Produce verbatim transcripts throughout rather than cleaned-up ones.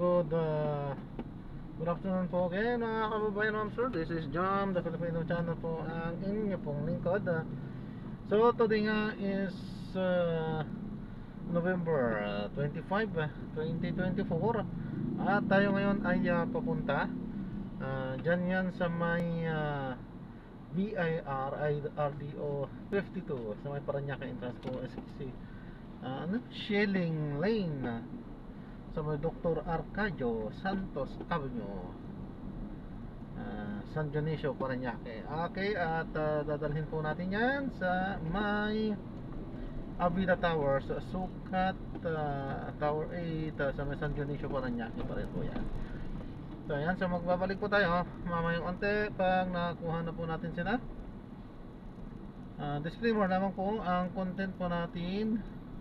good uh, good afternoon po again mga kababayan, ma'am sir. This is Jam, the Filipino channel po ang inyo pong lingkod. uh, So today nga is uh, November uh, twenty-five, twenty twenty-four. At tayo ngayon ay uh, papunta uh, dyan yan sa may uh, B I R R D O fifty-two sa may Parañaque entrance po S C uh, ano? Shelling Lane uh, sa may Doctor Arcadio Santos Avenue, uh, San Dionisio, Parañaque. Okay, at uh, dadalhin po natin yan sa may Avida Tower sa sukat uh, Tower eight uh, sa may San Dionisio, Parañaque pa rin po yan. So yan, so magbabalik po tayo mamayang onte pag nakuha na po natin sila. uh, Disclaimer naman po, ang content po natin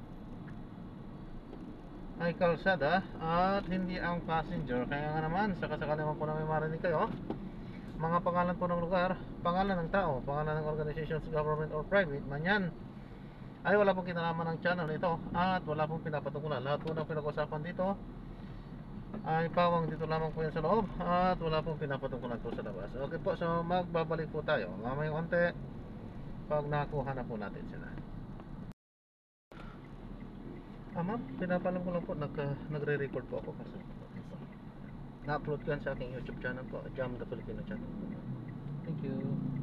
ay kalsada at hindi ang passenger. Kaya nga naman, sakasakali naman po na may marinig kayo mga pangalan po ng lugar, pangalan ng tao, pangalan ng organizations, government or private man yan, ay wala pong kinalaman ng channel nito at wala pong pinapatukulan. Lahat po ng pinag-usapan dito ay pawang dito lamang po yan sa loob at wala pong pinapatukulan po sa labas. Okay po, so magbabalik po tayo mamayang onte pag nakuha na po natin sila. Ah ma'am, pinapalam ko lang po, nag, uh, nagre-record po ako kasi na-upload ko yan sa aking YouTube channel po, Jam the Filipino channel po. Thank you.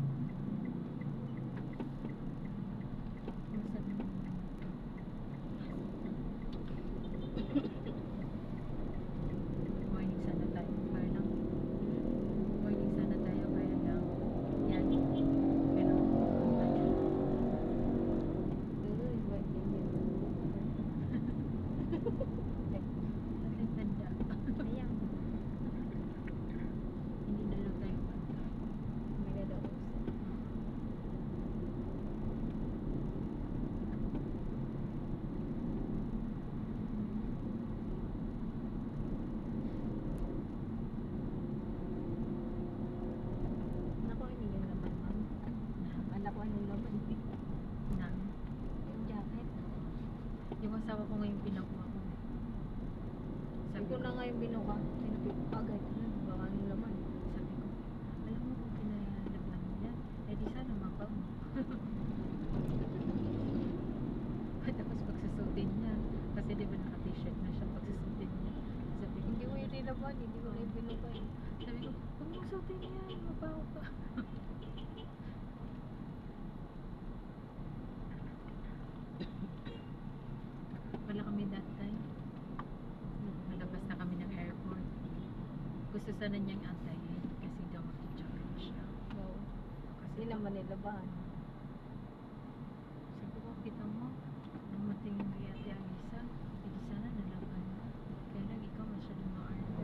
Morning sana tayo, kaya lang. Morning sana tayo, kaya lang. Yan. Pero, ayan. Ating tanda. Ayan. Hindi dalaw tayo bata. May dalaw. Naku, ano yung laman, ma'am? Anak ko, anong laman? Nang? Yung jacket. Yung asawa ko ngayon pinakuha ko. Sabi ko na nga yung binuka. Sinabi ko agad. Ano, baka anong laman? Sabi ko, alam mo kung pinahanap namin yan, eh di sana mabaw. Tapos pagsusutin niya, kasi di ba naka-t-shirt na siya, pagsusutin niya, sabi ko, hindi mo yung nilaban, hindi mo na yung binuka. Sabi ko, huwag mong sutin yan, mabaw ka. Wala kami that time. Malabas na kami ng airport. Gusto sana niyang antayin kasi daw mag-charge siya. Oo. Kasi Hindi naman nilabahan. sabi ko, kita mo, namating yung kay Ate Alisa, hindi sana nalaban mo. Kaya lang ikaw masyadong ma-arm.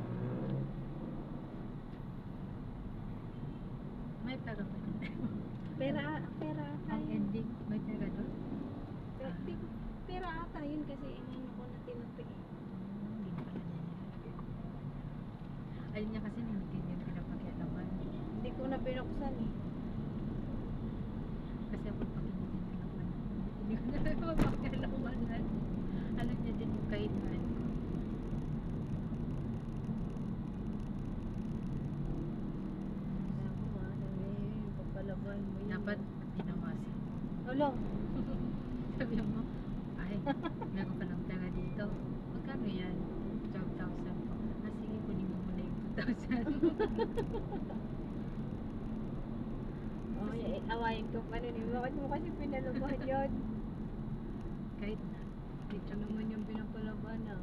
May pera ba doon? Pera, pera ata Ang yun. ending, may pera doon? Pe- di- Pera ata yun kasi inahin ko na tinupi eh. Hindi na pala niya nilalagay. Ayun niya kasi hindi niya pinapakialaman. Hindi ko na binuksan eh. Kasi ako pag hindi niya naman, hindi ko na mapakialamanan. Alam niya din yung kainan ko. Sabi ko nga, sabi, papalaban mo yun. Dapat dinawasan. Alo, Sabi mo, ay, meron ka ng pera dito. Magkano yan? twelve thousand po. Ah, sige, kunin mo muna yung two thousand. oh, eh, awayin ko pa nun eh. Bakit mo kasi pinalabahan yun? Kahit na. Dito naman yung pinapalaban ah.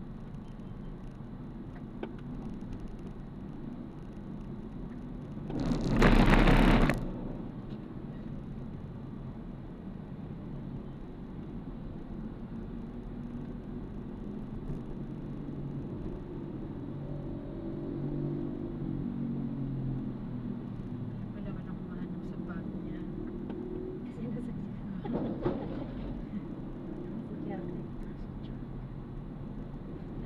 Wala man ako mahanap sa bag niya. Kasi nasa nasa jacket.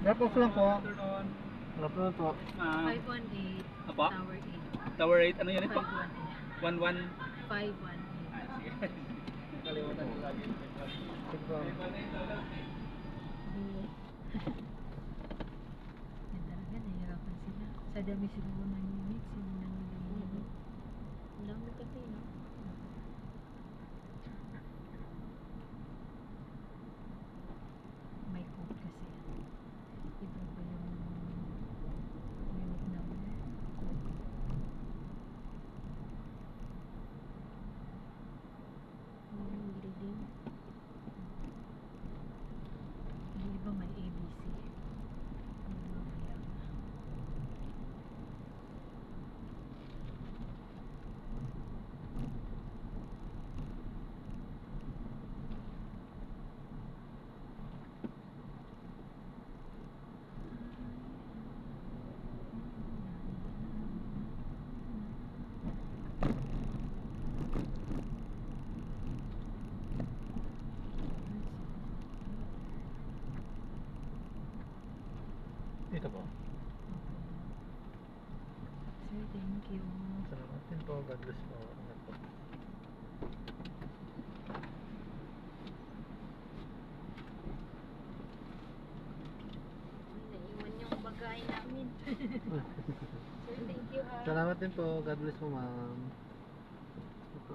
Drop off lang po. Afternoon. Drop off po. Ma'am. five one eight. Apa? Tower eight. Tower eight. Ano yun ito? five one eight. one one. five one eight. Ah, sige. Kalimutan ko lagi. Sige po. Yan talaga, nahihirapan sila. Sa dami siguro ng units, yung nangyayari. Ang dami kasi, no? May code kasi. Iba pa yung unit number. Yung building. Yung iba may A B C. Yung iba wala. Dito po. Sir, thank you. Salamat din po. God bless po. Ingat po. Ay, naiwan yung bagay namin. Sir, thank you ha. Salamat din po. God bless po, ma'am. Ito.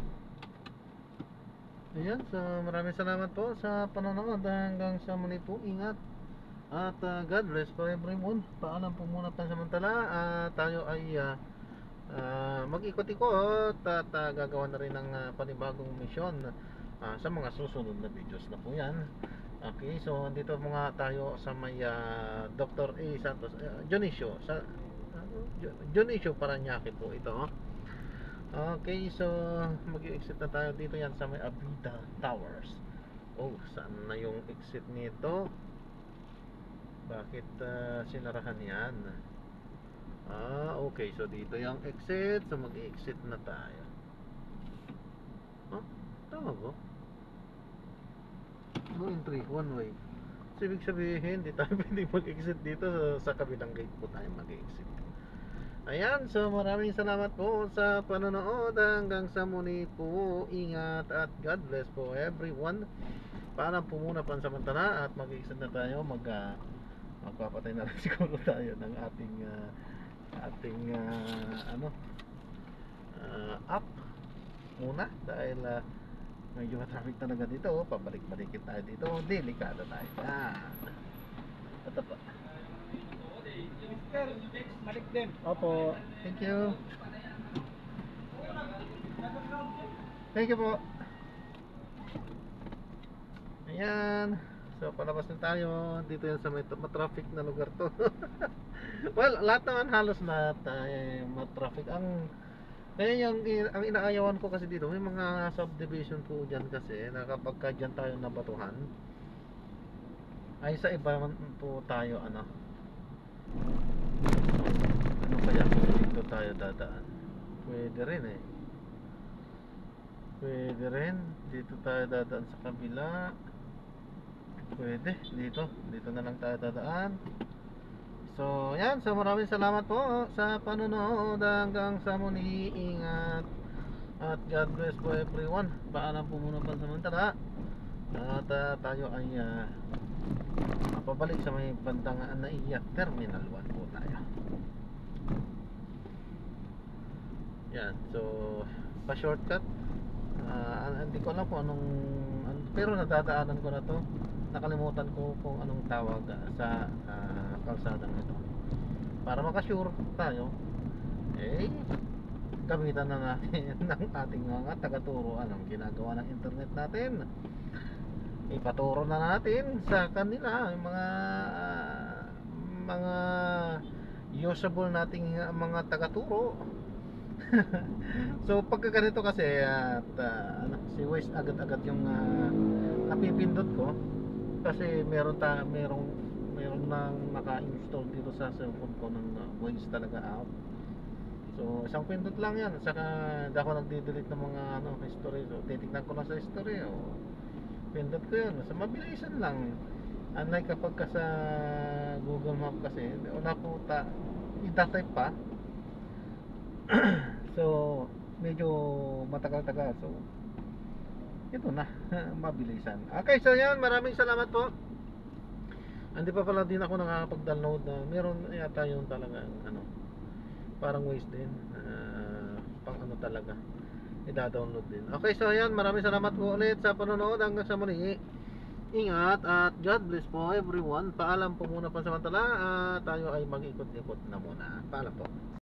Ayan, so maraming salamat po sa panonood. Hanggang sa muli po, ingat. At uh, God bless po everyone. Paalam po muna pansamantala. Uh, tayo ay uh, uh, mag-ikot-ikot at uh, gagawa na rin ng uh, panibagong misyon uh, sa mga susunod na videos na po yan. Okay, so dito mga tayo sa may uh, Doctor A. Santos, uh, Dionisio sa uh, Dionisio Parañaque po ito. Okay, so mag-exit na tayo dito yan sa may Avida Towers. Oh, saan na yung exit nito? Bakit uh, sinarahan yan? Ah, okay. So dito yung exit. So mag-exit na tayo. Huh? Tama ba? No entry, one way. So ibig sabihin, di tayo pwede mag-exit dito. Sa, sa kabilang gate po tayo mag-exit. Ayan, so maraming salamat po sa panonood. Hanggang sa muli po. Ingat at God bless po everyone. Paalam po muna pansamantala at mag-exit na tayo. Mag uh, magpapatay na rin siguro tayo ng ating uh, ating uh, ano uh, app muna dahil uh, medyo traffic talaga dito. Pabalik-balikin tayo dito, delikado tayo. Yan. Ito po. Balik din. Opo, thank you. Thank you po. Ayan. So palabas na tayo. Dito yan sa may matraffic na lugar to. Well, lahat naman halos lahat ay matraffic. Ang kaya yung ang inaayawan ko kasi dito, may mga subdivision po diyan kasi na kapag ka dyan tayo nabatuhan ay sa iba man po tayo ano. Ano kaya dito tayo dadaan? Pwede rin eh. Pwede rin dito tayo dadaan sa kabila. Pwede, dito. Dito na lang tayo dadaan. So, yan. So, maraming salamat po sa panonood. Hanggang sa muli. Ingat. At God bless po everyone. Paalam po muna pansamantala. At uh, tayo ay uh, pabalik sa may bandang Naiya Terminal one po tayo. Yan. So, pa-shortcut. Uh, hindi ko alam kung anong an, pero nadadaanan ko na to. Nakalimutan ko kung anong tawag uh, sa uh, kalsadang ito. Para makasure tayo, eh gamitan na natin ng ating mga taga-turo anong ginagawa ng internet natin. Ipaturo na natin sa kanila yung mga uh, mga usable nating uh, mga taga-turo. So pagka ganito kasi at uh, ano, si Waze agad-agad yung uh, napipindot ko kasi meron ta merong meron nang naka-install dito sa cellphone ko ng uh, Waze talaga app. So isang pindot lang yan. Saka hindi ako nagde-delete ng mga ano history. So titignan ko lang sa history o pindot ko yun. So mabilisan lang. Unlike kapag ka sa Google Map kasi, una po ta, itatype pa. So, medyo matagal-tagal. So, ito na, mabilisan. Okay, so yan, maraming salamat po. Hindi pa pala din ako nakakapag-download na. Meron yata yung talaga ano, parang waste din. Uh, pang ano talaga. I-download din. Okay, so yan, maraming salamat po ulit sa panonood. Hanggang sa muli. Ingat at God bless po everyone. Paalam po muna pansamantala. Uh, tayo ay mag-ikot-ikot na muna. Paalam po.